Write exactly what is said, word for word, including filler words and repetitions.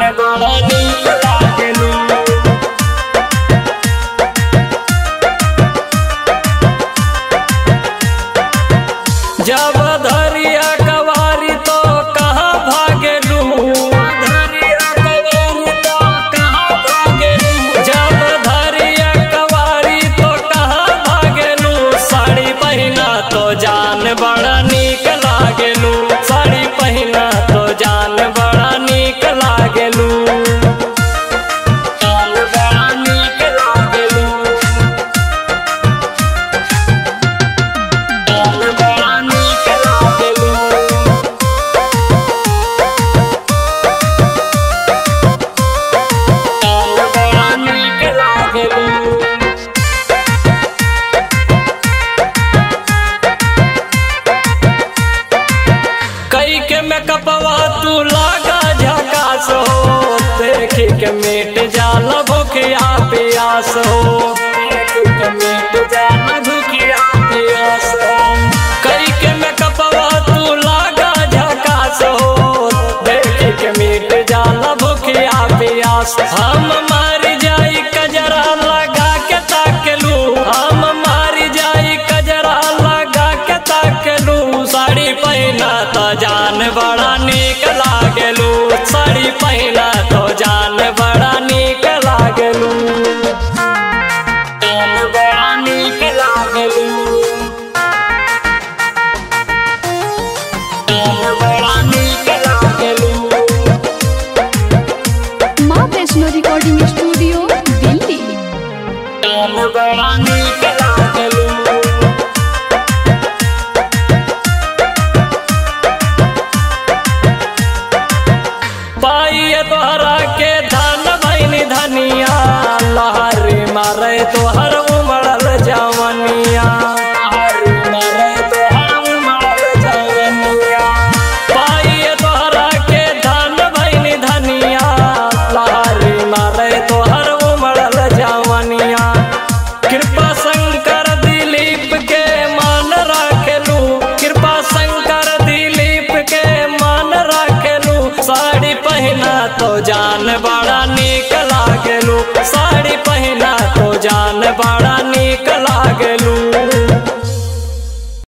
बड़ा नीक लागेलू। जब धरिया कवारी तो कहाँ भागेलू, धरिया कवारी तो कहाँ भागेलू। जब धरिया कवारी तो कहाँ भागेलू, साड़ी पहना तो जान बड़ा नीक लागेलू। साड़ी पहना तो जान बड़ा नीक लागेलू। जान बड़ा नीक लागेलू। जान बड़ा नीक लागेलू। जान बड़ा नीक लागेलू। कई के मेकअपवा तू लागा झकास हो, देखी के मिट जाला भूखिया प्यास हो। देखी के मिट जाला भूखिया प्यास हो। कई के मेकअपवा तू लागा झकास हो, देखी के मिट जाला भूखिया प्यास। हम मार जाई कजरा लगा के ताकलू, हम मार जाई कजरा लगा के ताकलू। साड़ी पहना तो जान बड़ा नीक लागेलू। साड़ी पहना तो जान बड़ा नीक लागेलू। जान बड़ा नीक लागेलू। जान बड़ा नीक लागेलू। माँ वैष्णो रिकॉर्डिंग स्टूडियो दिल्ली। जान बड़ा नीक लागेलू। पाइए तोहरा के धन भैनी धनिया, लहरी मारे तोहर